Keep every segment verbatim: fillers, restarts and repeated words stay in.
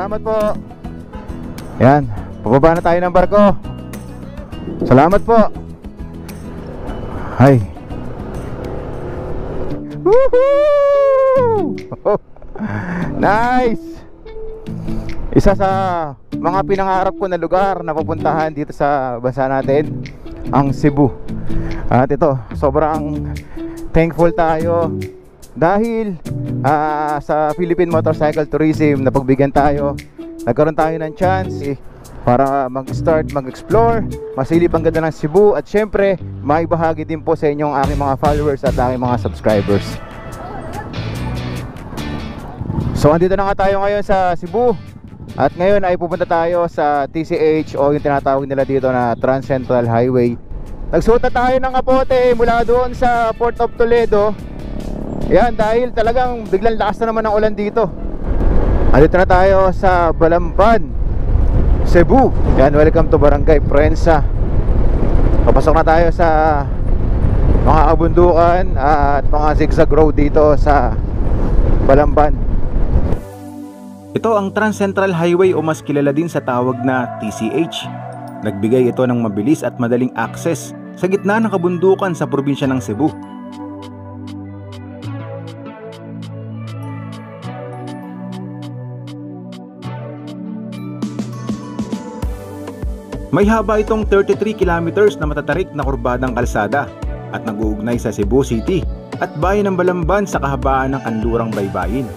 salamat po. Yan, pababa na tayo ng barko. Salamat po. Hay. Woohoo! Nice! Isa sa mga pinangarap ko na lugar na pupuntahan dito sa bansa natin, ang Cebu. At ito, sobrang thankful tayo dahil uh, sa Philippine Motorcycle Tourism na pagbigyan tayo, nagkaroon tayo ng chance eh, para mag-start, mag-explore, masilip ang ganda ng Cebu. At syempre, maibahagi din po sa inyong aking mga followers at aking mga subscribers. So andito na nga tayo ngayon sa Cebu. At ngayon ay pupunta tayo sa T C H o yung tinatawag nila dito na Trans Central Highway. Nagsuot na tayo ng kapote mula doon sa Port of Toledo. Yan, dahil talagang biglang lakas na naman ang ulan dito. Andito na tayo sa Balamban, Cebu. Yan, welcome to Barangay Prensa. Papasok na tayo sa mga kabundukan at mga zigzag road dito sa Balamban. Ito ang Trans Central Highway o mas kilala din sa tawag na T C H. Nagbigay ito ng mabilis at madaling access sa gitna ng kabundukan sa probinsya ng Cebu. May haba itong thirty-three kilometers na matatarik na kurbadang kalsada at nag-uugnay sa Cebu City at bayan ng Balamban sa kahabaan ng Kanlurang Baybayin.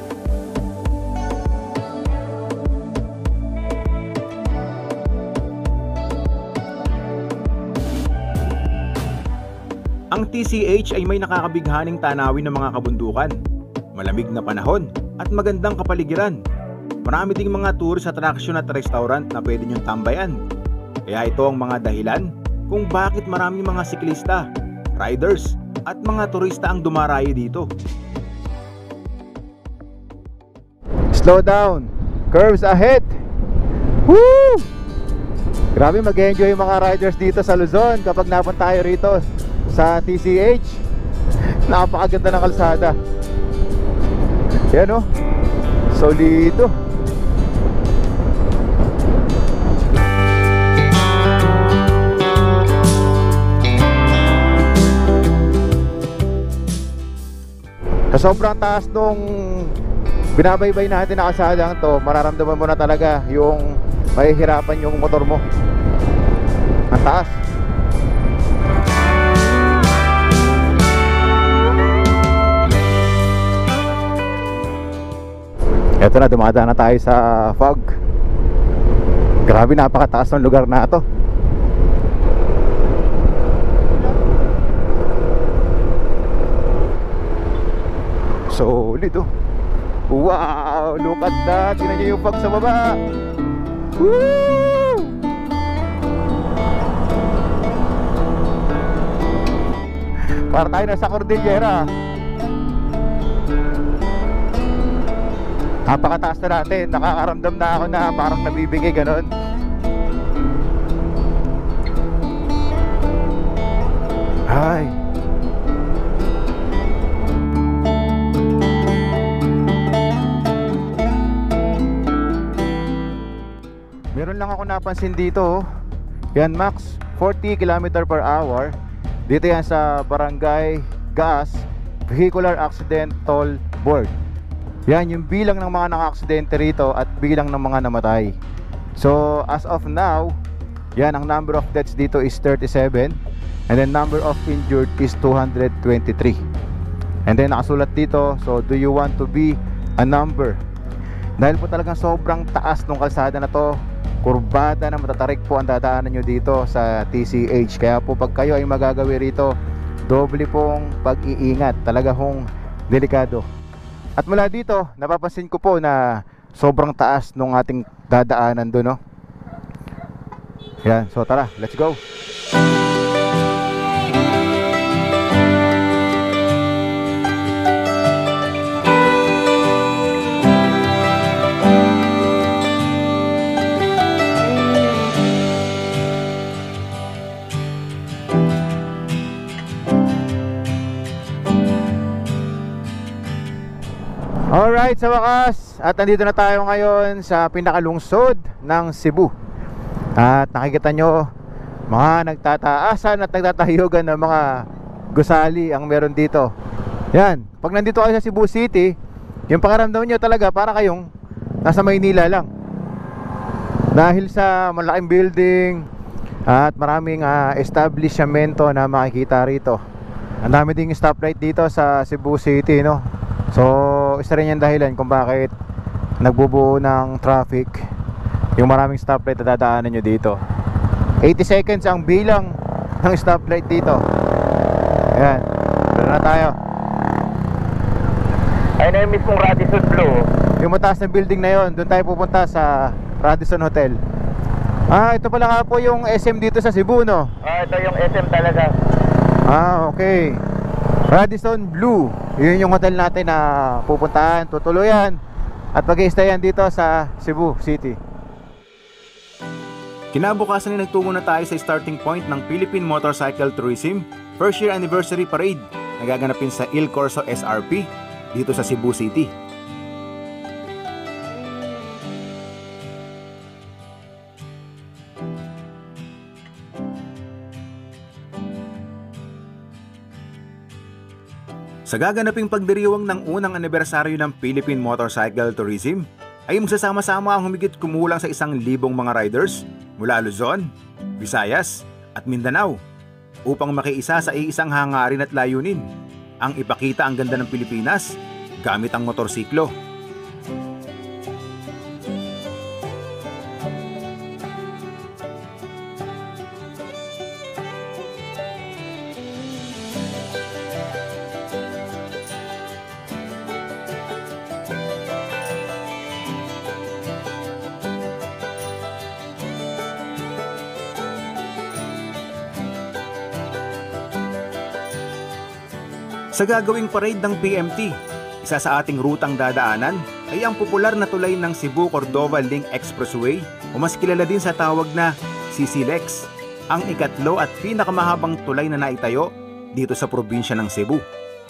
Ang T C H ay may nakakabighaning tanawin ng mga kabundukan, malamig na panahon at magandang kapaligiran. Marami ding mga tourist attraction at restaurant na pwede nyong tambayan. Kaya ito ang mga dahilan kung bakit maraming mga siklista, riders at mga turista ang dumarayo dito. Slow down, curves ahead. Woo! Grabe, mag-enjoy yung mga riders dito sa Luzon kapag napunta tayo rito sa T C H. Napakaganda ng kalsada. Yan o, solido. Sa sobrang taas nung binabaybay natin na kalsadang to, mararamdaman mo na talaga yung mahihirapan yung motor mo. Ang taas. Eto na, dumadaan na tayo sa fog. Grabe, napakataas ng lugar na to. Solid oh. Wow, look at that. Tingnan nyo yung fog sa baba. Woo! Para tayo nasa Cordillera. Napakataas na natin. Nakakaramdam na ako na parang nabibigay ganon. Ay. Meron lang ako napansin dito. Yan, max forty kilometers per hour. Dito yan sa Barangay Gas Vehicular Accident Toll Board. Yan yung bilang ng mga naka-aksidente rito at bilang ng mga namatay. So as of now, yan, ang number of deaths dito is thirty-seven. And then number of injured is two hundred twenty-three. And then nakasulat dito, so do you want to be a number? Dahil po talagang sobrang taas ng kalsada na to, kurbada na matatarik po ang dadaanan nyo dito sa T C H. Kaya po pag kayo ay magagawi rito, doble pong pag-iingat. Talaga hong delikado. At mula dito, napapansin ko po na sobrang taas nung ating dadaanan doon, no? Yan, so tara, let's go. Alright, sa wakas, at nandito na tayo ngayon sa pinakalungsod ng Cebu. At nakikita nyo, mga nagtataasan at nagtatahiyugan ng mga gusali ang meron dito. Yan, pag nandito kayo sa Cebu City, yung pakiramdam nyo talaga para kayong nasa Maynila lang. Dahil sa malaking building at maraming uh, establishmento na makikita rito. Ang dami ding stoplight dito sa Cebu City, no? So, isa rin yung dahilan kung bakit nagbubuo ng traffic yung maraming stoplight na dadaanan nyo dito. eighty seconds ang bilang ng stoplight dito. Ayan, doon na tayo. Ay na yung mismong Radisson Blue. Yung mataas na building na yon, doon tayo pupunta sa Radisson Hotel. Ah, ito pala nga po yung S M dito sa Cebu, no? Ah, ito yung S M talaga. Ah, okay. Radisson Blue. Yun yung hotel natin na pupuntahan, tutuluyan at mag-i-stayan dito sa Cebu City. Kinabukasan ay nagtungo na tayo sa starting point ng Philippine Motorcycle Tourism First Year Anniversary Parade na gaganapin sa Il Corso S R P dito sa Cebu City. Sa gaganaping pagdiriwang ng unang anibersaryo ng Philippine Motorcycle Tourism, ay magsasama-sama ang humigit kumulang sa isang libong mga riders mula Luzon, Visayas at Mindanao upang makiisa sa iisang hangarin at layunin, ang ipakita ang ganda ng Pilipinas gamit ang motorsiklo. Sa gagawing parade ng P M T, isa sa ating rutang dadaanan ay ang popular na tulay ng Cebu-Cordova Link Expressway o mas kilala din sa tawag na C C L E X, ang ikatlo at pinakamahabang tulay na naitayo dito sa probinsya ng Cebu.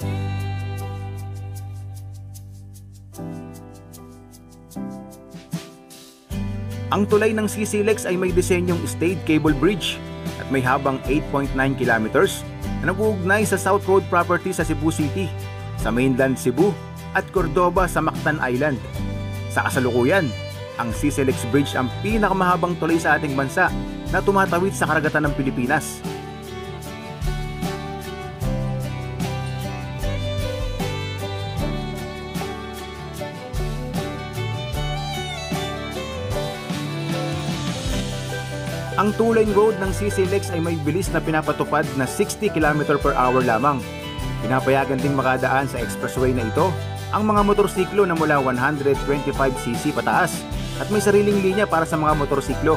Ang tulay ng C C L E X ay may disenyong stayed cable bridge at may habang eight point nine kilometers na nag-uugnay sa South Road property sa Cebu City, sa mainland Cebu at Cordova sa Mactan Island. Sa kasalukuyan, ang C C L E X Bridge ang pinakamahabang tulay sa ating bansa na tumatawid sa karagatan ng Pilipinas. Ang two-lane road ng C C L E X ay may bilis na pinapatupad na sixty kilometers per hour lamang. Pinapayagan ding makadaan sa expressway na ito ang mga motorsiklo na mula one hundred twenty-five c c pataas at may sariling linya para sa mga motorsiklo.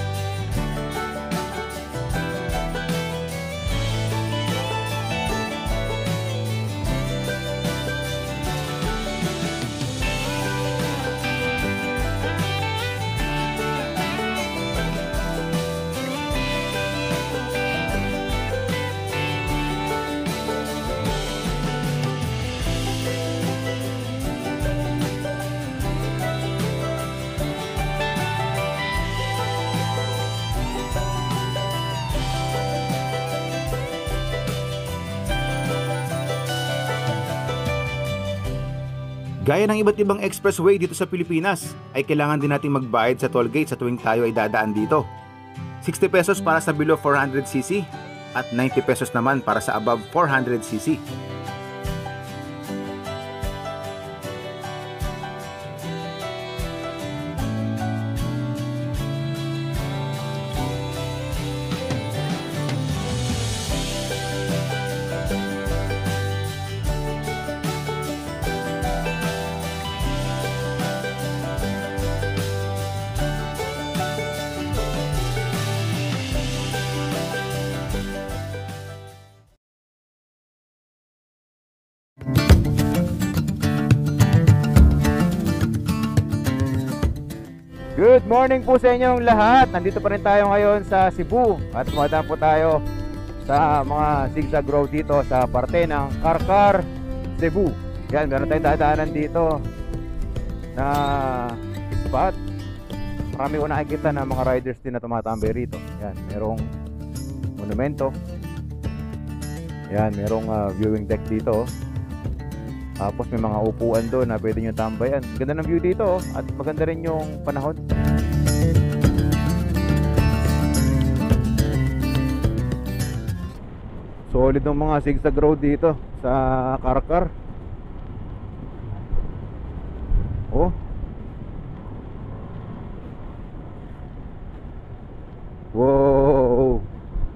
Gaya ng iba't ibang expressway dito sa Pilipinas, ay kailangan din natin magbayad sa toll gate sa tuwing tayo ay dadaan dito. sixty pesos para sa below four hundred c c at ninety pesos naman para sa above four hundred c c. Good morning po sa inyong lahat. Nandito pa rin tayo ngayon sa Cebu at sumadaan po tayo sa mga zigzag road dito sa parte ng Carcar, Cebu. Yan, meron tayong dadaanan dito na spot. Marami ko nakikita na mga riders din na tumatambay rito. Yan, merong monumento. Yan, merong uh, viewing deck dito. Tapos may mga upuan doon na pwede nyo tambayan. Ganda ng view dito at maganda rin yung panahon. Solid ng mga zigzag road dito sa Karkar. Oh. Wow.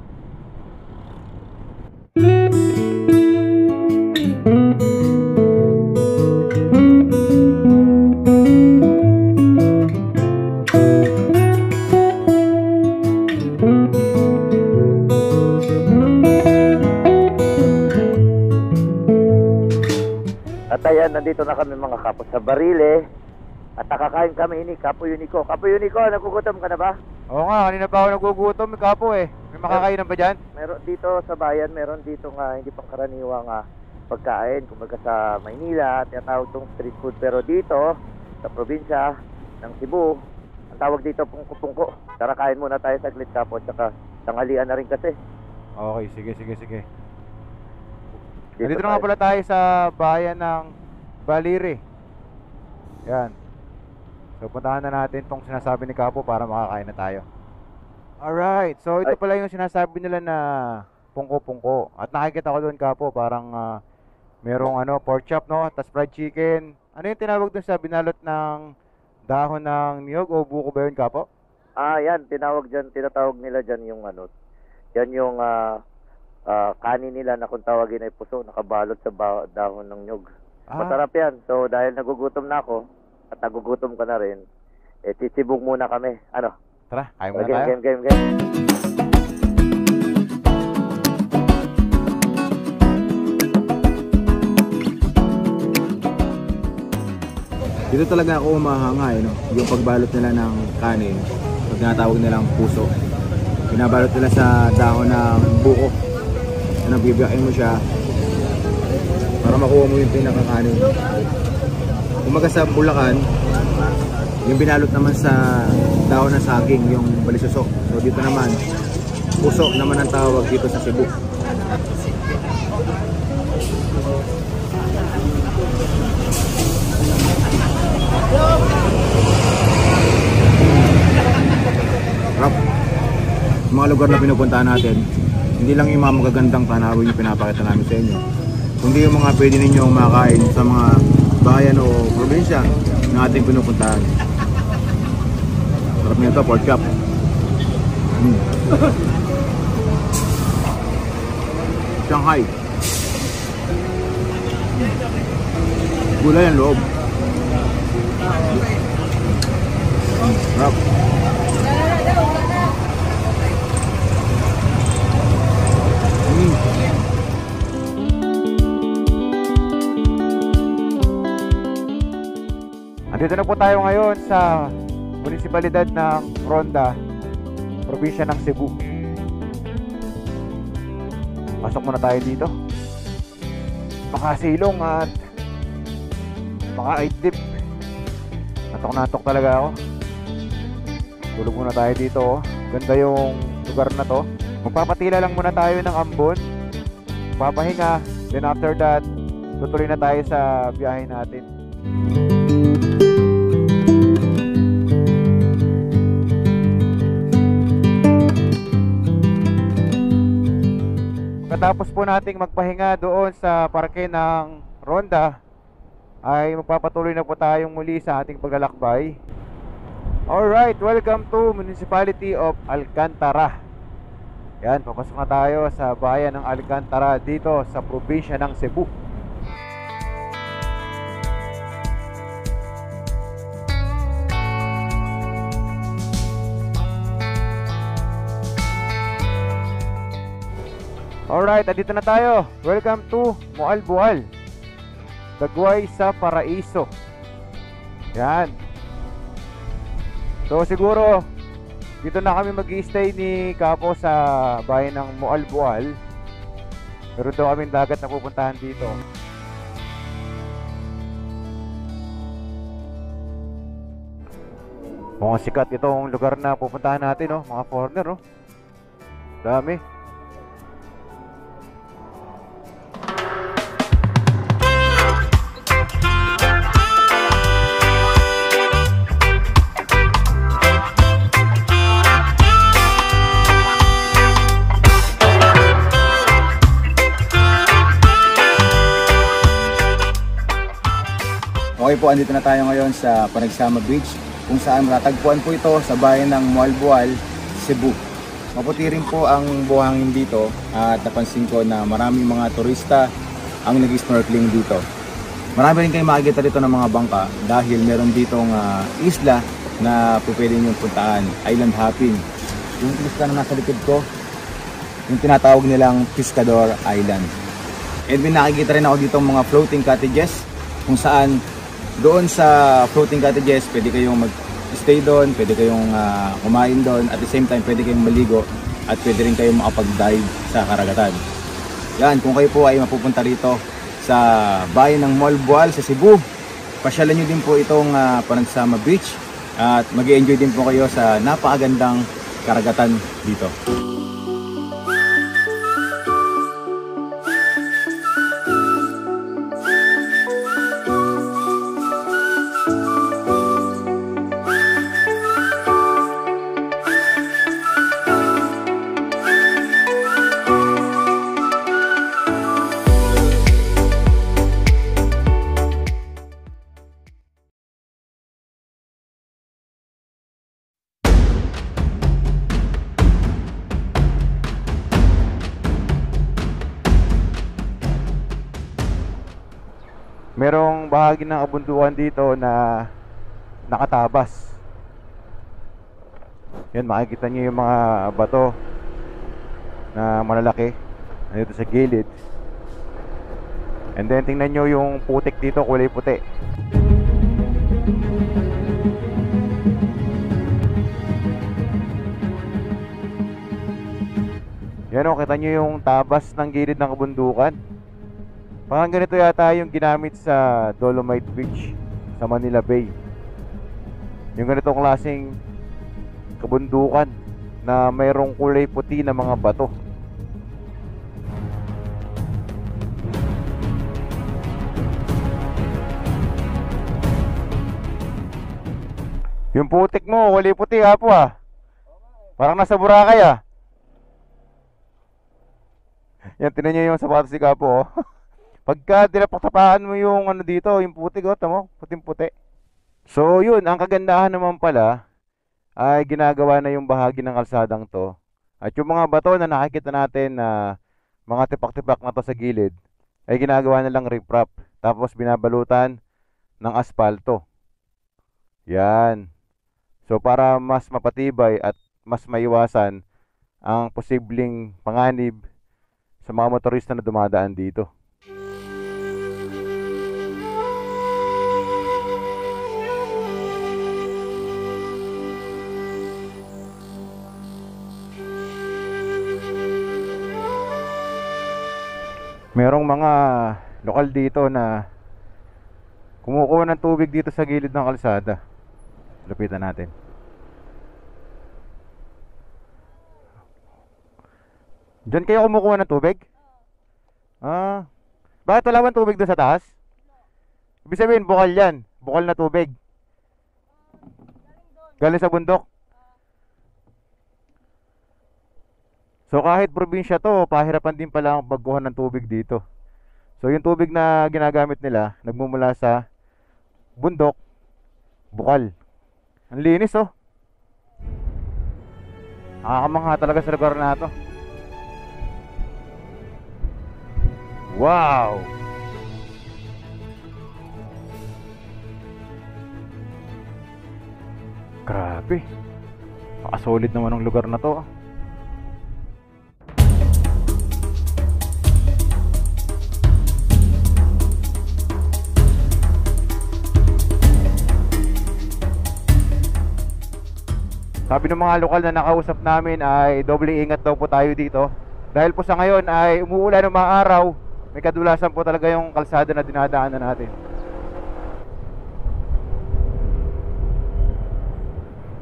At ayan, nandito na kami mga kapo sa Barile. At nakakain kami ni Kapo Unico. Kapo Unico, nagugutom ka na ba? Oo nga, kanina pa ako nagugutom, kapo eh. May makakainan ba dyan? Meron dito sa bayan, meron dito nga hindi pangkaraniwang nga pagkain. Kumbaga sa Maynila, tinatawag tong street food. Pero dito, sa probinsya ng Cebu, ang tawag dito pungko-pungko. Tara, kain muna tayo saglit, Kapo. Tsaka tanghalian na rin kasi. Okay, sige, sige, sige. Dito, Dito na nga pala tayo sa bayan ng Balire. Yan. So puntahan na natin tong sinasabi ni Kapo para makakain na tayo. Alright, so ito Ay. pala yung sinasabi nila na pungko-pungko. At nakikita ko doon, Kapo, parang uh, merong ano, pork chop, no? Tapos fried chicken. Ano yung tinawag doon sa binalot ng dahon ng niyog o buko ba yun, Kapo? Ah, yan. Tinawag dyan, tinatawag nila dyan yung ano. Yan yung ah, ah, kanin nila na kung tawagin ay puso, nakabalot sa ba- dahon ng nyog. Ah, Masarap yan. So, dahil nagugutom na ako, at nagugutom ka na rin, eh, sisibog muna kami. Ano? tara, kain muna Game, tayo. game, game, game. Dito talaga ako umahanga eh, no? Yung pagbalot nila ng kanin, pag tinatawag nilang puso. Binabalot nila sa dahon ng buko. Na nabibiyakin mo siya para makuha mo yung pinakakanin. Kumaga sa Bulacan, yung binalot naman sa dahon ng saging, yung balisusok. So dito naman, puso naman ang tawag dito sa Cebu. Sarap. Mga lugar na pinupuntahan natin, hindi lang yung mga magagandang tanawin yung pinapakita namin sa inyo, kundi yung mga pwede ninyong makain sa mga bayan o probinsya na ating pinupuntahan. Sarap nito, pork chop. Mm. Shanghai. Gulay ang loob. Sarap. Mm. Andito na po tayo ngayon sa munisipalidad ng Ronda, probinsya ng Cebu. Pasok muna tayo dito. Makasilong at maka-idlip. Natok-natok talaga ako. Tulog muna tayo dito, oh. Ganda yung lugar na to. Magpapatila lang muna tayo ng ambon, papahinga, then after that tutuloy na tayo sa biyahe natin. Pagkatapos po nating magpahinga doon sa parke ng Ronda, ay magpapatuloy na po tayong muli sa ating paglalakbay. Alright, welcome to Municipality of Alcantara. Yan, papasok na tayo sa bayan ng Alcantara dito sa probinsya ng Cebu. Alright, andito na tayo. Welcome to Moalboal, Dagway sa Paraiso. Yan. So siguro dito na kami mag-i-stay ni Kapo sa bayan ng Moalboal. Meron daw kaming dagat na pupuntahan dito. Mukhang sikat itong lugar na pupuntahan natin, oh, mga foreigner, oh. Dami. Okay po, andito na tayo ngayon sa Panagsama Beach, kung saan matatagpuan po ito sa bayan ng Mualboal, Cebu. Maputi rin po ang buhangin dito at napansin ko na maraming mga turista ang nag-snorkeling dito. Marami rin kayo makikita dito ng mga bangka dahil meron ditong uh, isla na po pwede nyo puntaan, island hopping. Yung isla na nasa likod ko, yung tinatawag nilang Pescador Island. And may nakikita rin ako dito mga floating cottages kung saan doon sa floating cottages, pwede kayong mag-stay doon, pwede kayong uh, kumain doon, at the same time pwede kayong maligo at pwede rin kayong makapag-dive sa karagatan. Yan, kung kayo po ay mapupunta rito sa bayan ng Mualboal sa Cebu, pasyalan nyo din po itong uh, Panagsama Beach at mag-i-enjoy din po kayo sa napakagandang karagatan dito. Merong bahagi ng kabundukan dito na nakatabas. Yan, makikita niyo yung mga bato na malalaki dito sa gilid. And then tingnan niyo yung putik dito, kulay puti. Yan o, kita niyo yung tabas ng gilid ng kabundukan. Parang ganito yata yung ginamit sa Dolomite Beach sa Manila Bay. Yung ganitong klaseng kabundukan na mayroong kulay puti na mga bato. Yung putik mo, kulay puti, Apo, ah. Parang nasa Boracay, ah. Yan, tinan nyo yung sapatos si Kapo, oh. Pagka tinapaktapahan mo yung ano dito, yung putik, oh, tamo, puting-puti. So yun, ang kagandahan naman pala ay ginagawa na yung bahagi ng kalsadang to. At yung mga bato na nakikita natin na mga tipak-tipak na to sa gilid ay ginagawa na lang riprap. Tapos binabalutan ng aspalto. Yan. So para mas mapatibay at mas maiwasan ang posibleng panganib sa mga motorista na dumadaan dito. Merong mga lokal dito na kumukuha ng tubig dito sa gilid ng kalsada. Lapitan natin. Diyan kayo kumukuha ng tubig? Ah, bakit wala bang tubig doon sa taas? Ibig sabihin, bukal yan. Bukal na tubig. Galing sa bundok. So kahit probinsya to, pahirapan din pala ang pagkuha ng tubig dito. So yung tubig na ginagamit nila, nagmumula sa bundok, bukal. Ang linis, oh. Nakakamangha talaga sa lugar na to. Wow! Grabe. Nakasolid naman ang lugar na to, oh. Sabi ng mga lokal na nakausap namin ay doble ingat daw po tayo dito. Dahil po sa ngayon ay umuulan ng mga araw, may kadulasan po talaga yung kalsada na dinadaanan natin.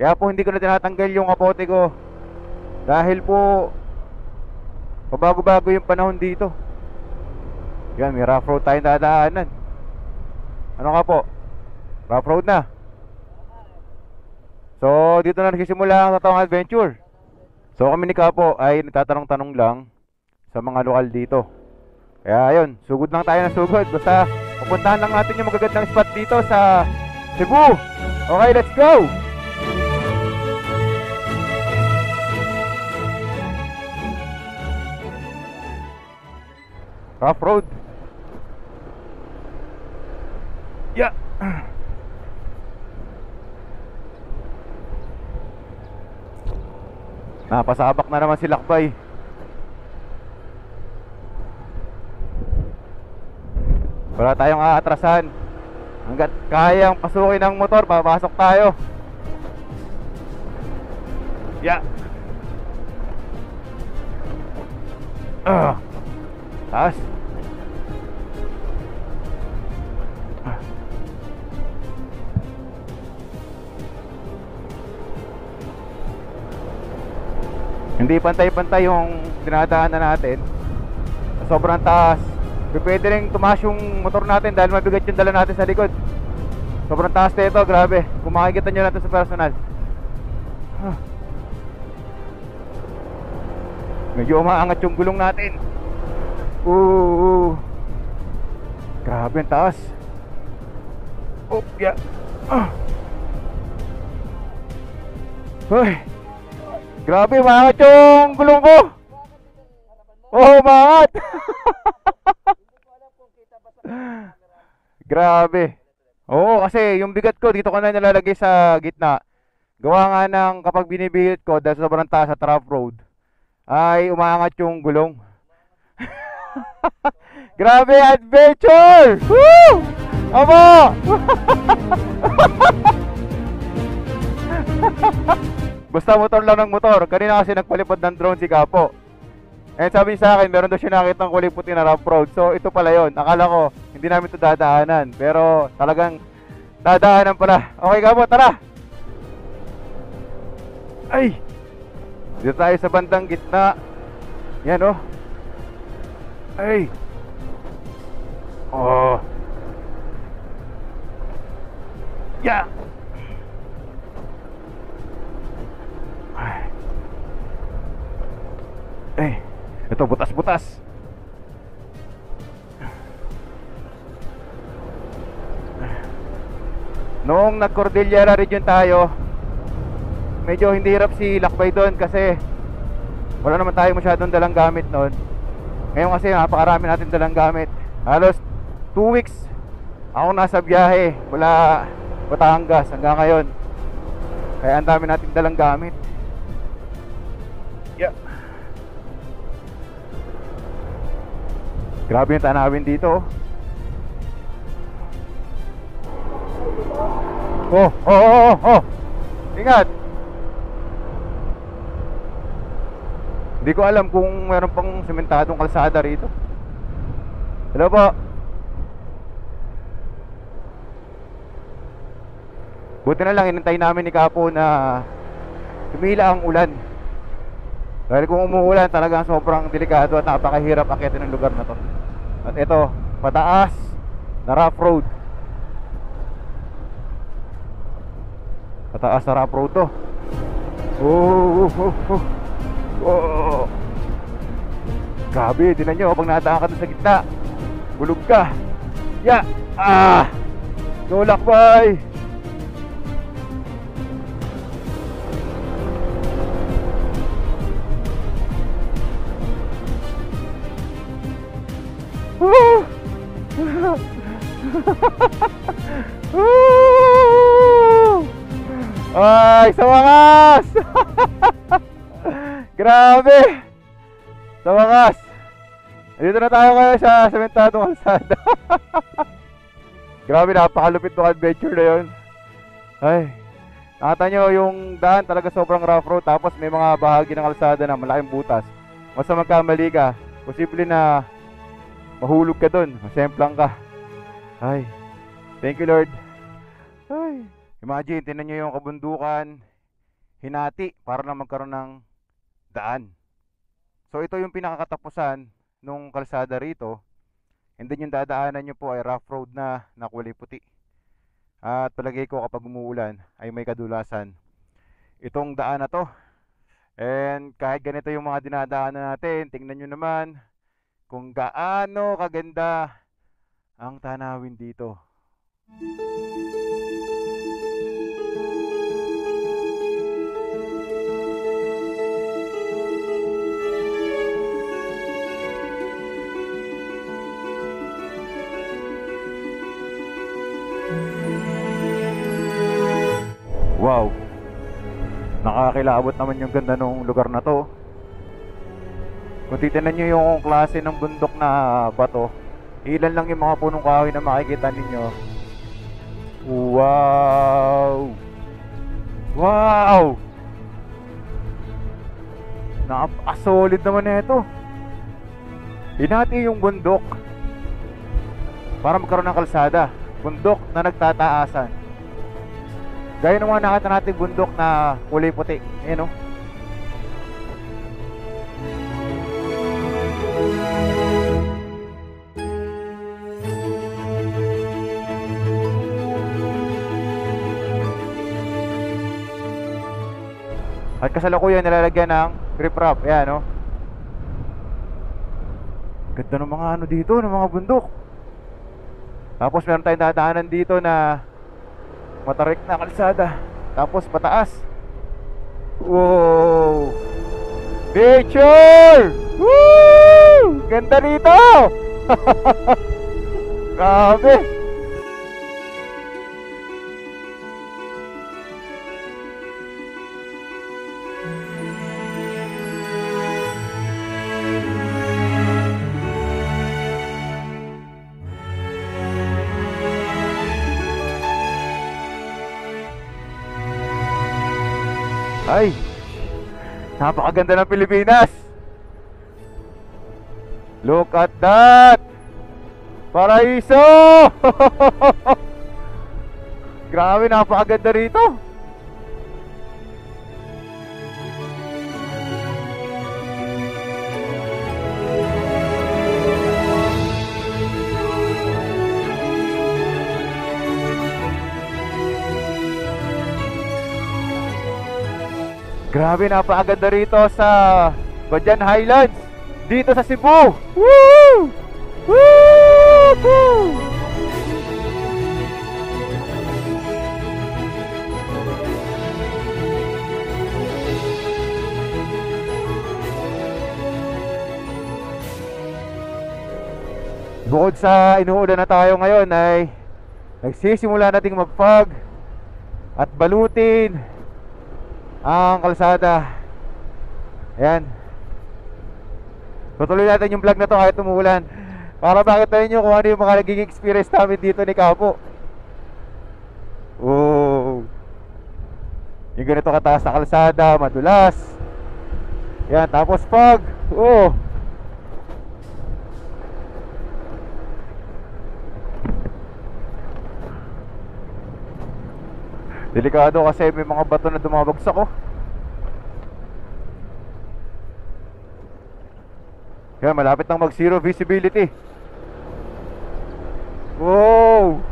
Kaya po hindi ko na tinatanggal yung kapote ko. Dahil po pabago-bago yung panahon dito. Yan, may rough road tayong dadaanan. Ano ka po? Rough road na. So dito na nagsisimula ang totoong adventure. So kami ni Kapo ay nagtatanong-tanong lang sa mga lokal dito. Kaya ayun, sugod lang tayo ng sugod. Basta pupuntahan lang natin yung magagandang spot dito sa Cebu. Okay, let's go! Rough road. Yeah. Napasabak na naman si Lakbay. Wala tayong aatrasan. Hanggat kayang pasukin ng motor, papasok tayo. Yeah. Ah. Taas. Hindi pantay-pantay yung dinadaanan natin. Sobrang taas. Pwede rin tumaas yung motor natin dahil mabigat yung dala natin sa likod. Sobrang taas na ito, grabe. Kung makikita nyo natin sa personal. Huh. Medyo umaangat yung gulong natin. Ooh. Grabe ang taas. Oh, yeah. Ah. Hoy. Grabe, umangat yung gulong ko. Oh, umangat. Grabe. Oo, kasi yung bigat ko dito ko na nilalagay sa gitna. Gawa nga ng kapag binibilit ko dahil sobrang taas sa rough road, ay umangat yung gulong. Grabe adventure! Woo! Aba! Basta motor lang ng motor. Kanina kasi nagpalipad ng drone si Kapo. And sabi sa akin, meron daw siya nakita ng kulay puti na rough road. So ito pala yon. Akala ko hindi namin ito dadaanan, pero talagang dadaanan pala. Okay Kapo, tara! Ay! Dito tayo sa bandang gitna. Yan oh. Ay! Oh! Yeah! Ay! Eh, ito butas-butas. Noong nag-Cordillera region tayo, medyo hindi hirap si Lakbay doon kasi wala naman tayo masyadong dalang gamit noon. Ngayon kasi napakarami natin dalang gamit. Halos two weeks ako nasa biyahe mula Batangas hanggang ngayon. Kaya ang dami natin dalang gamit. Yeah. Grabe yung tanawin dito. Oh, oh, oh, oh, oh. Ingat. Hindi ko alam kung meron pang sementadong kalsada rito. Hello po. Buti na lang inantay namin ni Kapo na tumila ang ulan. Dahil kung umuulan talagang sobrang delikado at napakahirap akyatin ng lugar na to. At ito, pataas na rough road. Pataas na rough road to. Oh, oh, oh, oh. Oh. Grabe, tinan nyo, pag nadaan ka doon sa gitna, bulog ka. Yeah. Ah. Go Lakbay. Woo. Woo. Ay, sa wakas. Grabe! Sa wakas! Dito na tayo ngayon sa sementadong kalsada. Grabe, napakalupit ng adventure na yun. Ay, nakita nyo yung daan talaga sobrang rough road. Tapos may mga bahagi ng kalsada na malaking butas. Basta magkamali ka, posible na mahulog ka dun, masemplang ka. Ay, thank you Lord. Ay, imagine, tinan nyo yung kabundukan, hinati para na magkaroon ng daan. So ito yung pinakakatapusan nung kalsada rito. And then yung dadaanan nyo po ay rough road na na kulay puti. At palagay ko kapag umuulan ay may kadulasan itong daan na to. And kahit ganito yung mga dinadaanan natin, tingnan nyo naman kung gaano kaganda ang tanawin dito. Wow, nakakakilabot naman yung ganda ng lugar na to. Kung titignan nyo yung klase ng bundok na bato, ilan lang yung mga punong kahoy na makikita ninyo. Wow! Wow! Napaka-solid naman na ito. Hinati yung bundok para magkaroon ng kalsada. Bundok na nagtataasan. Gaya ng mga nakita nating bundok na kulay puti. Ayan o. At kasalukuyan nilalagyan ng grip wrap. Ayan o. Ganda ng mga ano dito, ng mga bundok. Tapos meron tayong dadaanan dito na matarik na kalsada. Tapos pataas. Wow! Nature! Woo! Ganda dito! Grabe! Ay, napakaganda ng Pilipinas. Look at that. Paraiso. Grabe, napakaganda rito. Grabe, napakaganda rito sa Badian Highlands, dito sa Cebu. Woo! Woo! Bukod sa inuulan na tayo ngayon ay nagsisimula nating magpag at balutin ang kalsada. Ayan. Tutuloy natin yung vlog na to kahit umuulan, para makita nyo kung ano yung mga nagiging experience namin dito ni Kapo. Oh, yung ganito kataas na kalsada, madulas. Ayan, tapos pag oh, delikado kasi may mga bato na dumabagsak ko. Kaya malapit nang mag zero visibility. Wow!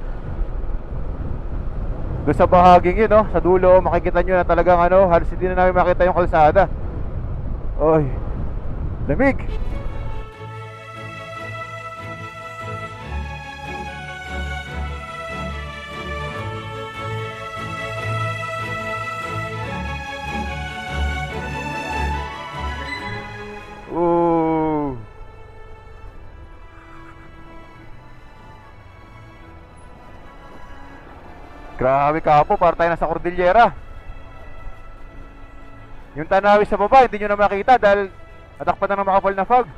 Doon sa bahaging yun, no? Sa dulo, makikita nyo na talagang ano, halos hindi na namin makita yung kalsada. Oy, lamig! Oh. Grabe Kapo, para tayo nasa Cordillera. Yung tanawin sa baba, hindi nyo na makita dahil natakpan na ng makapal na fog.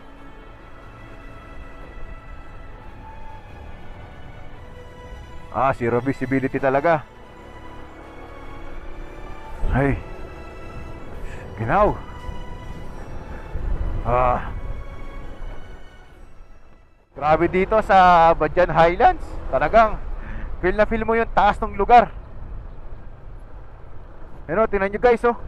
Ah, zero visibility talaga. Ay, ginaw. Ah, grabe dito sa Badian Highlands. Talagang feel na feel mo yung taas ng lugar. Ano, tingnan nyo guys, oh.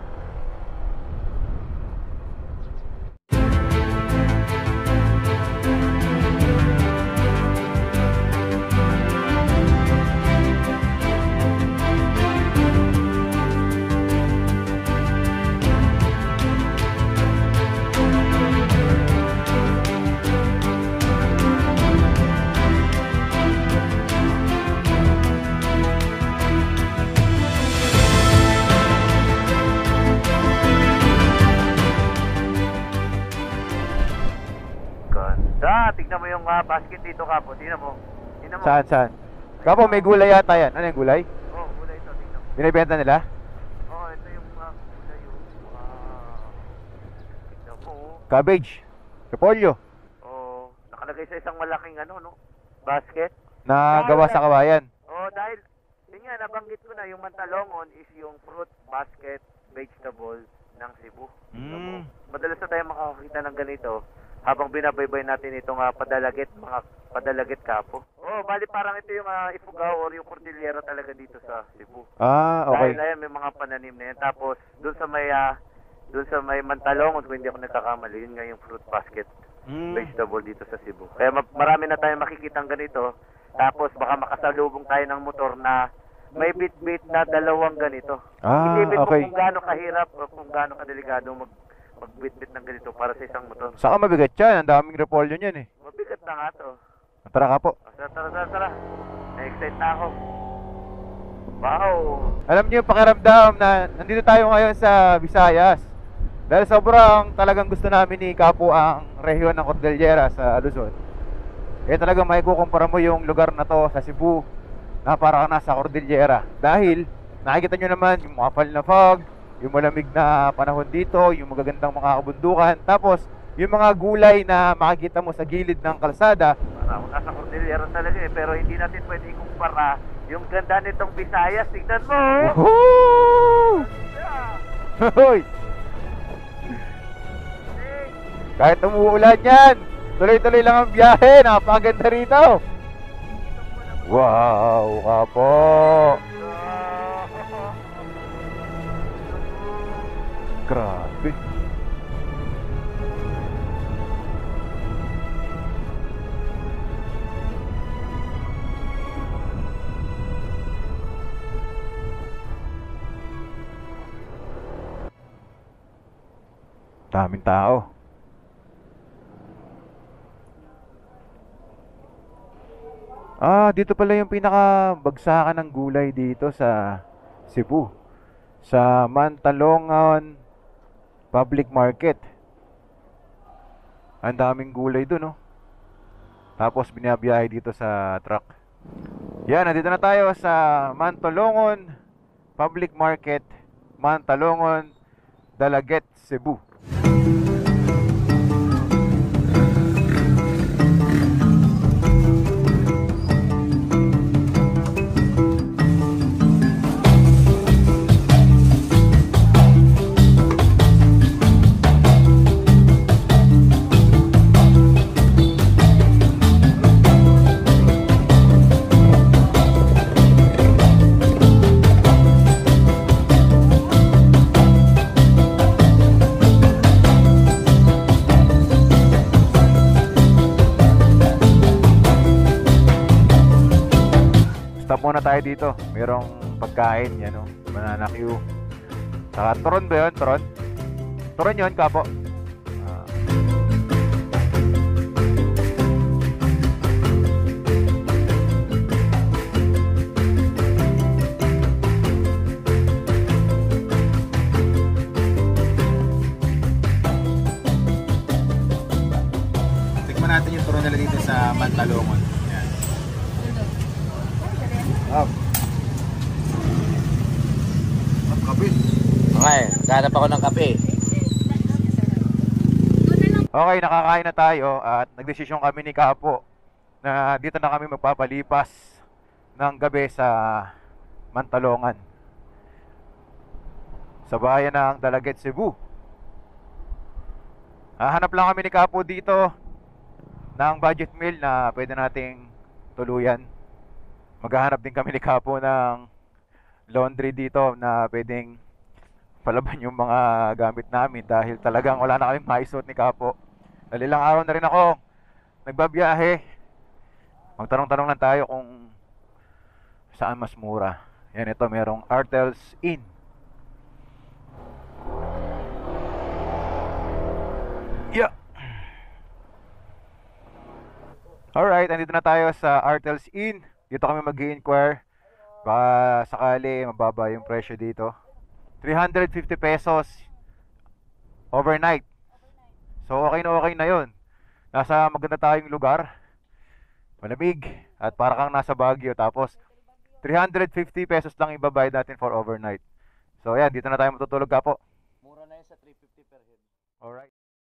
Ganda, tignan mo yung uh, basket dito, Kapo. Tignan mo. Tignan mo. Saan, saan? Kapo, may gulay yata yan. Ano yung gulay? Oh, gulay ito, tignan mo. Binibenta nila? Oh, ito yung uh, gulay yung uh, tignan mo. Cabbage. Repolyo. Oh, nakalagay sa isang malaking ano, no? Basket. Na gawa sa kawayan. Oh, dahil yun nga, nabanggit ko na yung Mantalongon is yung fruit basket vegetable ng Cebu. Mm. Madalas na tayo makakakita ng ganito habang binabaybay natin itong uh, padalagit, mga padalagit, Kapo. Oh, bali parang ito yung uh, Ifugao or yung Cordillera talaga dito sa Cebu. Ah, okay. Dahil ayan, may mga pananim na yan. Tapos, dun sa may, uh, dun sa may Mantalongon, kung hindi ako nagkakamali, yun nga yung fruit basket Mm. vegetable dito sa Cebu. Kaya ma- marami na tayong makikitang ganito. Tapos, baka makasalubong tayo ng motor na may bit-bit na dalawang ganito. Ah, Isipin mo okay. kung gaano kahirap o kung gaano kadelikado mag magbit-bit ng ganito para sa isang motor. Saka mabigat yan. Ang daming repolyo niyan eh. Mabigat na nga to. Tara ka po. Tara, tara, tara, tara. Na-excite na ako. Wow! Alam niyo yung pakiramdam na nandito tayo ngayon sa Visayas. Dahil sobrang talagang gusto namin ni Kapo ang rehiyon ng Cordillera sa Luzon. Kaya talagang may kukumpara mo yung lugar na to sa Cebu na parang nasa Cordillera. Dahil nakikita nyo naman yung mga fall na fog, yung malamig na panahon dito, yung magagandang mga kabundukan. Tapos yung mga gulay na makikita mo sa gilid ng kalsada. Parang nasa Cordillera talaga eh. Pero hindi natin pwede ikumpara yung ganda nitong Visayas. Tignan mo! Woohoo! Hoy! Kahit umuulan yan, tuloy-tuloy lang ang biyahe. Napakaganda rito. Wow, Kapo. Grabe. Daming tao. Ah, dito pala yung pinakabagsakan ng gulay dito sa Cebu. Sa Mantalongon Public Market. Ang daming gulay doon, no? Tapos binabiyahe dito sa truck. Yan, nandito na tayo sa Mantalongon Public Market, Mantalongon, Dalaget, Cebu. Stop muna tayo dito. Merong pagkain, yan o. Banana Q. Saka turon ba yun? Turon? Turon yun, Kapo. Ah. Tikman natin yung turon nila dito sa Mantalongon. Yan. Ah. Kape. Okay, naghanap ako ng kape. Okay, nakakain na tayo at nagdesisyon kami ni Kapo na dito na kami magpapalipas ng gabi sa Mantalongan, sa bayan ng Dalaget, Cebu. Hahanap lang kami ni Kapo dito ng budget meal na pwede nating tuluyan. Maghahanap din kami ni Kapo ng laundry dito na pwedeng palaban yung mga gamit namin dahil talagang wala na kaming maisuot ni Kapo. Dahil ilang araw na rin ako nagbabiyahe. Magtanong-tanong lang tayo kung saan mas mura. Yan, ito merong Artels Inn. Yeah. Alright, andito na tayo sa Artels Inn. Dito kami mag-i-inquire. Baka sakali mababa yung presyo dito. three hundred fifty pesos overnight. So okay na okay na yun. Nasa maganda tayong lugar, malamig, at para kang nasa Baguio. Tapos three hundred fifty pesos lang ibabayad natin for overnight. So yan, dito na tayo matutulog, Kapo. Mura na yun sa three fifty per head. Alright.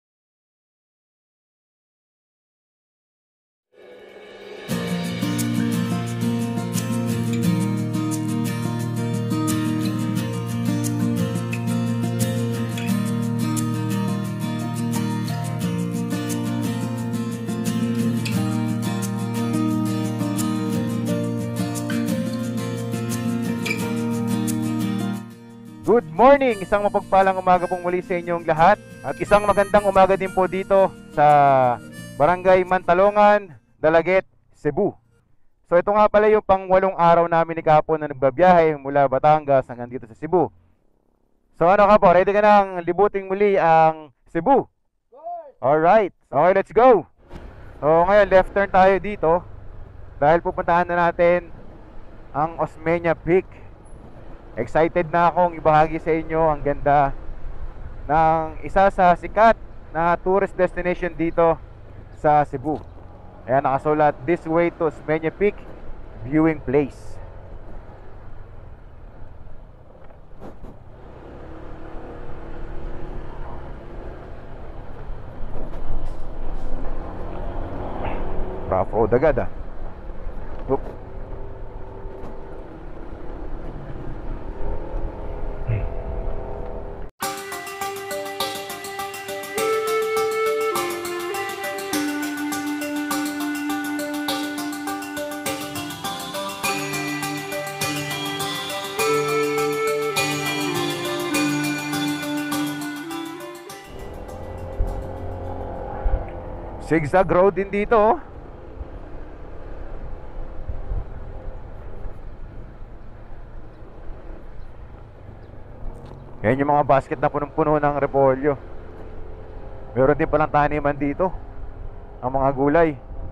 Good morning! Isang mapagpalang umaga pong muli sa inyong lahat. At isang magandang umaga din po dito sa Barangay Mantalongan, Dalaget, Cebu. So ito nga pala yung pang walong araw namin ni Kapo na nagbabiyahe mula Batangas hanggang dito sa Cebu. So ano, Kapo, ready ka nang libuting muli ang Cebu? Alright, okay, let's go! So ngayon, left turn tayo dito dahil pupuntahan na natin ang Osmeña Peak. Excited na akong ibahagi sa inyo ang ganda ng isa sa sikat na tourist destination dito sa Cebu. Ayan, nakasulat, "This way to Osmeña Peak Viewing Place." Rough road agad ah. Oop. Zigzag road din dito oh. Yan yung mga basket na punong-puno ng repolyo. Meron din palang taniman dito ang mga gulay.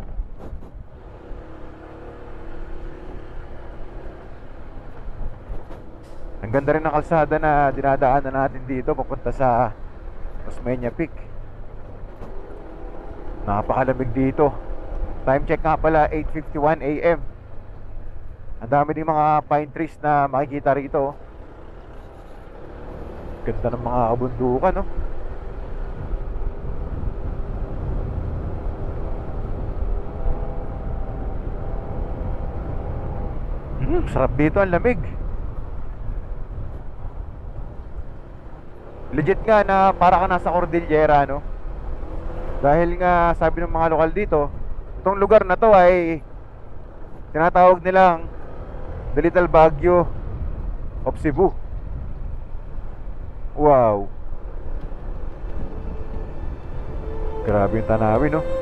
Ang ganda rin ng kalsada na dinadaanan natin dito papunta sa Osmeña Peak. Napakalamig dito. Time check nga pala, eight fifty-one a m Ang dami din mga pine trees na makikita rito. Ganda ng mga kabundukan no? Hmm, sarap dito, ang lamig. Legit nga na para ka nasa Cordillera no? Dahil nga sabi ng mga lokal dito, itong lugar na to ay tinatawag nilang The Little Baguio of Cebu. Wow. Grabe yung tanawin no?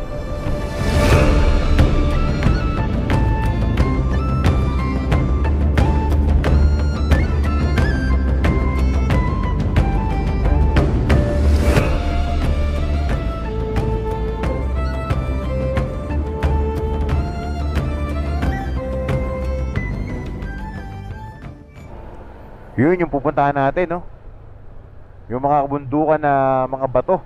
Yun yung pupuntahan natin no? Yung mga kabundukan na mga bato.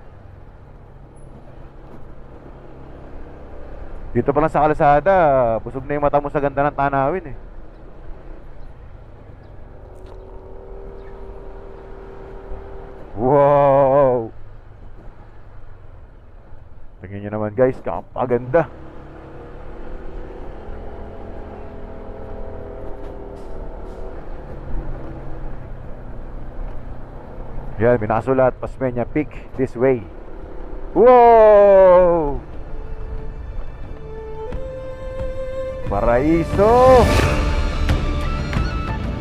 Dito pa lang sa kalsada, busog na yung mata mo sa ganda ng tanawin eh. Wow! Tingnan nyo naman guys, kapaganda. Yan, binasulat, Osmeña Peak, this way. Wow! Paraiso!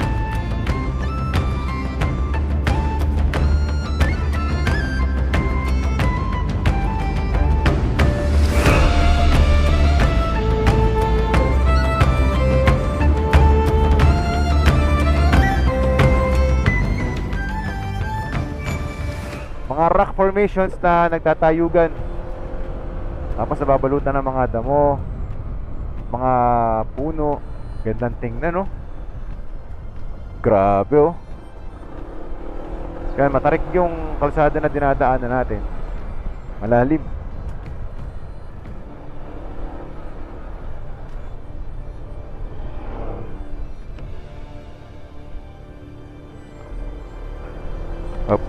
rock formations na nagtatayugan. Tapos nababalutan ng mga damo, mga puno. Gandang tingnan, no? Grabe, oh. Kaya matarik yung kalsada na dinadaanan natin. Malalim. Up.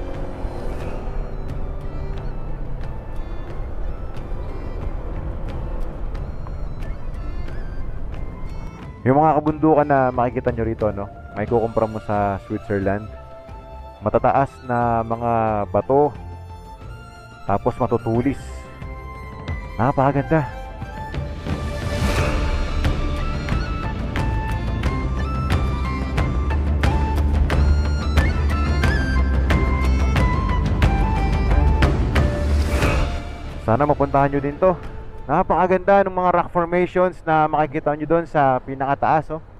Yung mga kabundukan na makikita nyo rito, no? May kukumpara mo sa Switzerland. Matataas na mga bato. Tapos matutulis. Napakaganda. Sana mapuntahan nyo din to. Napakaganda ng mga rock formations na makikita nyo doon sa pinakataas, oh.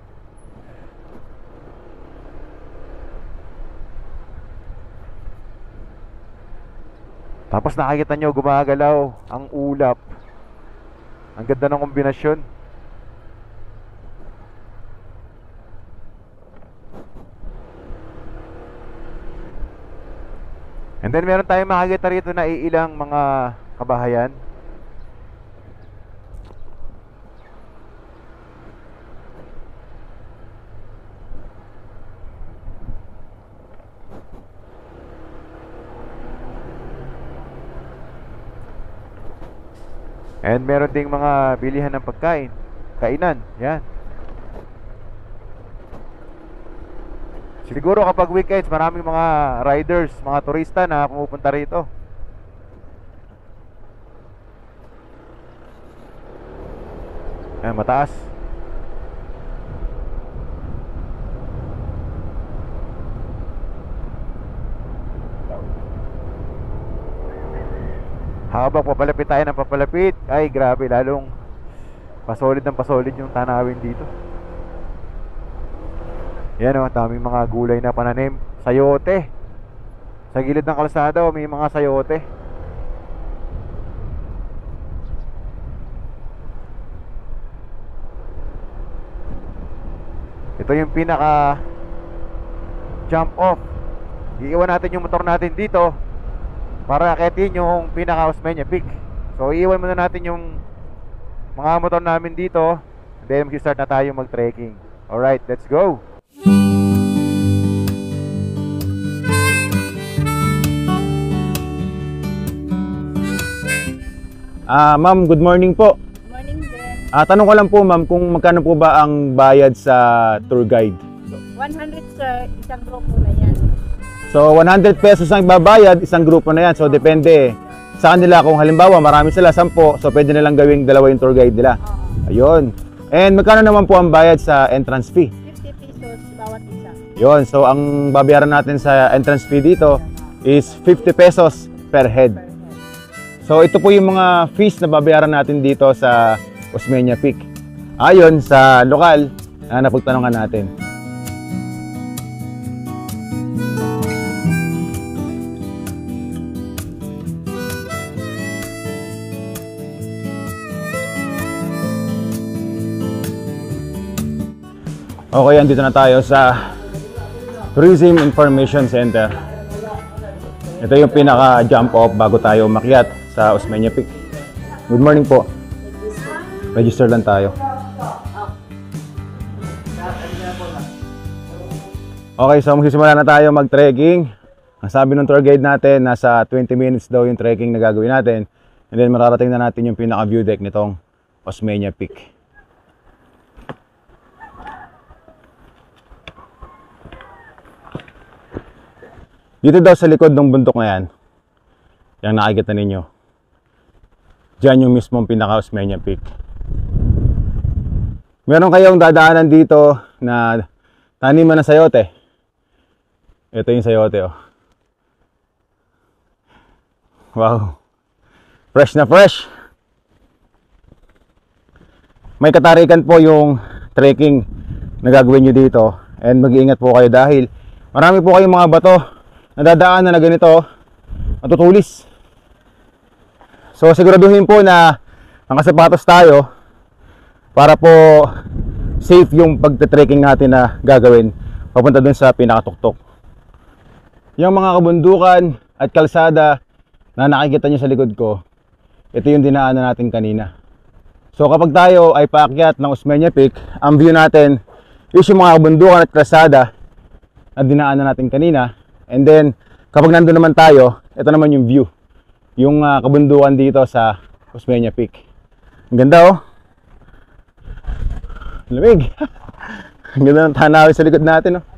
Tapos nakikita nyo gumagalaw ang ulap. Ang ganda ng kombinasyon. And then meron tayong makikita rito na iilang mga kabahayan. And meron ding mga bilihan ng pagkain, kainan, yan. Siguro kapag weekends, maraming mga riders, mga turista na pumupunta rito. Yan, mataas. Habang papalapit tayo ng papalapit, ay grabe, lalong pasolid ng pasolid yung tanawin dito. Yan, oh, daming mga gulay na pananim. Sayote. Sa gilid ng kalsada, oh, may mga sayote. Ito yung pinaka jump off. Iiwan natin yung motor natin dito para akitin yung pinaka Osmeña Peak. So iiwan muna natin yung mga motor namin dito, then mag-start na tayo mag-trekking. Alright, let's go. Ah, ma'am, good morning po. Morning din. Ah, tanong ko lang po, ma'am, kung magkano po ba ang bayad sa tour guide? one hundred sir, isang grupo na yan. So, one hundred pesos ang babayad, isang grupo na yan. So, depende sa kanila. Kung halimbawa, marami sila, sampo, so pwede nilang gawing dalawa yung tour guide nila. Oo. Ayun. And magkano naman po ang bayad sa entrance fee? fifty pesos bawat isa. Yun. So, ang babayaran natin sa entrance fee dito is fifty pesos per head. Per head. So, ito po yung mga fees na babayaran natin dito sa Osmeña Peak. Ayon sa lokal na napagtanungan natin. Okay, andito na tayo sa Tourism Information Center. Ito yung pinaka jump off bago tayo umakyat sa Osmeña Peak. Good morning po. Register lang tayo. Okay, so magsisimula na tayo mag-trekking. Ang sabi ng tour guide natin, nasa twenty minutes daw yung trekking na gagawin natin. And then mararating na natin yung pinaka view deck nitong Osmeña Peak. Dito daw sa likod ng bundok na yan, yung nakikita ninyo, dyan yung mismong pinaka Osmeña Peak. Meron kayong dadaanan dito na taniman ng sayote. Ito yung sayote, oh. Wow. Fresh na fresh. May katarikan po yung trekking na gagawin nyo dito. And mag-iingat po kayo dahil marami po kayong mga bato nadadaanan na ganito. matutulis. So siguraduhin po na nakasapatos tayo para po safe yung pagte-trekking natin na gagawin papunta dun sa pinakatuktok. Yung mga kabundukan at kalsada na nakikita nyo sa likod ko, ito yung dinaanan natin kanina. So kapag tayo ay paakyat ng Osmeña Peak, ang view natin is yung mga kabundukan at kalsada na dinaanan natin kanina. And then kapag nandun naman tayo, ito naman yung view, yung uh, kabundukan dito sa Osmeña Peak. Ang ganda oh. Lamig. Ang ganda ng tanawin sa likod natin oh.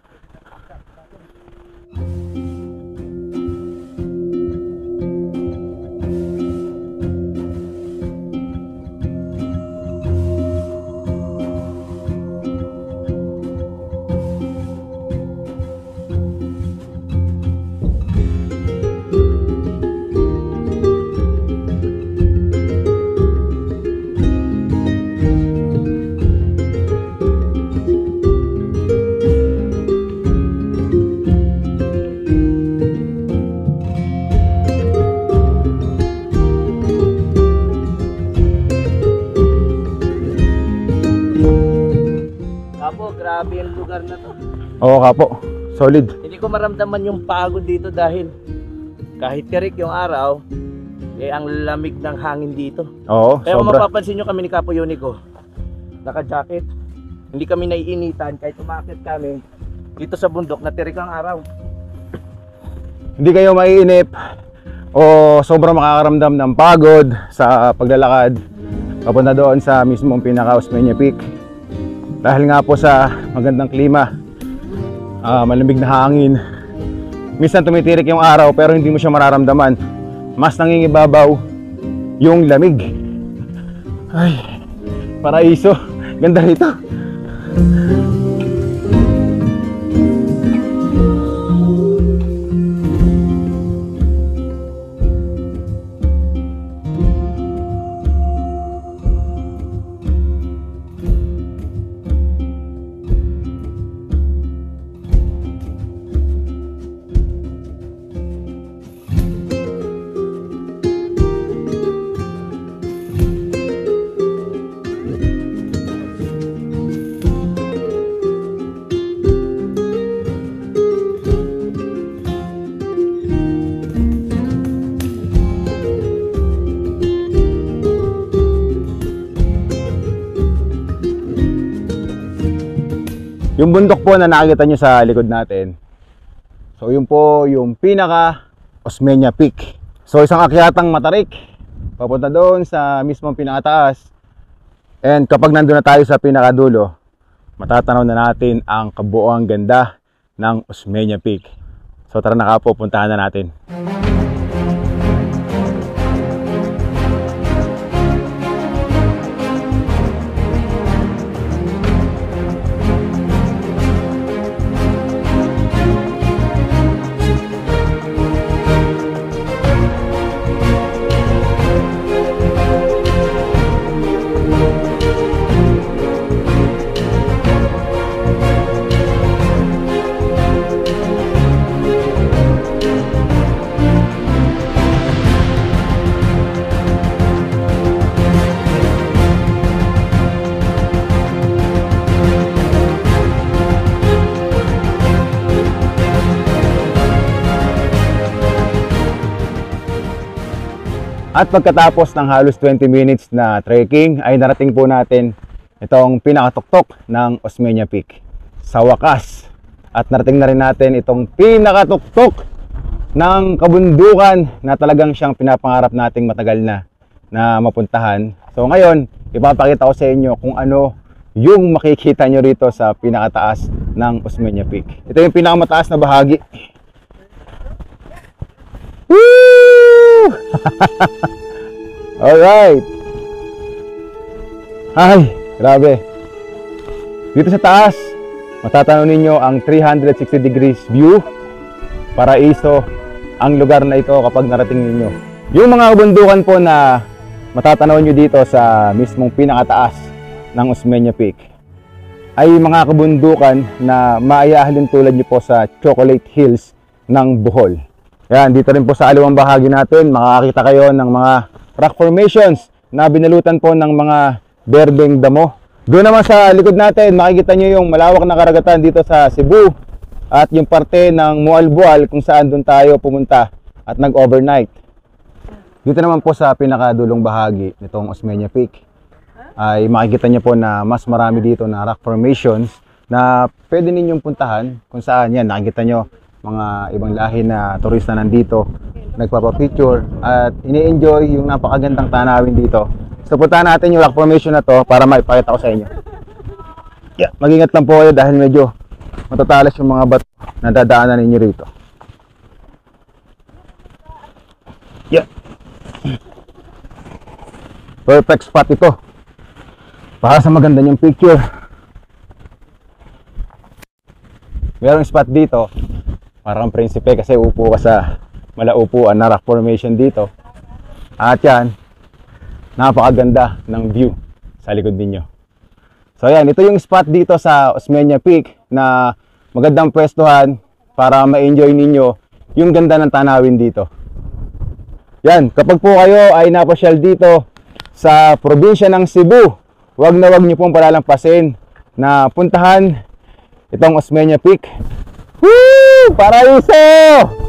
Grabe yung lugar na to. Oo kapo, solid. Hindi ko maramdaman yung pagod dito dahil kahit tirik yung araw, eh ang lamig ng hangin dito. Oo, Kaya kung sobra. mapapansin nyo kami ni Capo Unico, naka-jacket, hindi kami naiinitan kahit umakit kami dito sa bundok na tirik ang araw. Hindi kayo maiinip o sobrang makakaramdam ng pagod sa paglalakad papunta doon sa mismong pinaka Osmeña Peak. Dahil nga po sa magandang klima, uh, malamig na hangin. Minsan tumitirik yung araw pero hindi mo siya mararamdaman. Mas nangingibabaw yung lamig. Ay, paraiso. Ganda rito. Yung bundok po na nakikita nyo sa likod natin, so yun po yung pinaka Osmeña Peak. So isang akyatang matarik papunta doon sa mismong pinakataas. And kapag nandun na tayo sa pinakadulo, matatanaw na natin ang kabuoang ganda ng Osmeña Peak. So tara na kapo, puntahan na natin. At pagkatapos ng halos twenty minutes na trekking ay narating po natin itong pinakatuktok ng Osmeña Peak. Sa wakas, at narating na rin natin itong pinakatuktok ng kabundukan na talagang siyang pinapangarap nating matagal na na mapuntahan. So ngayon, ipapakita ko sa inyo kung ano yung makikita nyo rito sa pinakataas ng Osmeña Peak. Ito yung pinakamataas na bahagi. Woo! Alright. Ay, grabe. Dito sa taas, matatanaw ninyo ang three hundred sixty degrees view. Paraiso ang lugar na ito kapag narating ninyo. Yung mga kabundukan po na matatanaw nyo dito sa mismong pinakataas ng Osmeña Peak ay mga kabundukan na maiahalin tulad nyo po sa Chocolate Hills ng Bohol. Yan, dito rin po sa aliwang bahagi natin, makakakita kayo ng mga rock formations na binalutan po ng mga berdeng damo. Doon naman sa likod natin, makikita nyo yung malawak na karagatan dito sa Cebu at yung parte ng Mualbual kung saan doon tayo pumunta at nag-overnight. Dito naman po sa pinakadulong bahagi nitong Osmeña Peak ay makikita nyo po na mas marami dito na rock formations na pwede ninyong puntahan kung saan yan, nakikita nyo mga ibang lahi na turista nandito nagpapapicture at ini-enjoy yung napakagandang tanawin dito. So puntahan natin yung rock formation na to para maipakita ko sa inyo. Yeah, mag-ingat lang po kayo dahil medyo matatalas yung mga bato na dadaanan ninyo rito. Yeah. Perfect spot ito para sa maganda niyong picture. Merong spot dito parang prinsipe kasi upo ka sa malaupuan na rock formation dito. At yan, napakaganda ng view sa likod ninyo. So yan, ito yung spot dito sa Osmeña Peak na magandang pwestuhan para ma-enjoy ninyo yung ganda ng tanawin dito. Yan, kapag po kayo ay napasyal dito sa probinsya ng Cebu, wag na wag nyo pong palalampasin na puntahan itong Osmeña Peak. Woo! Paraiso!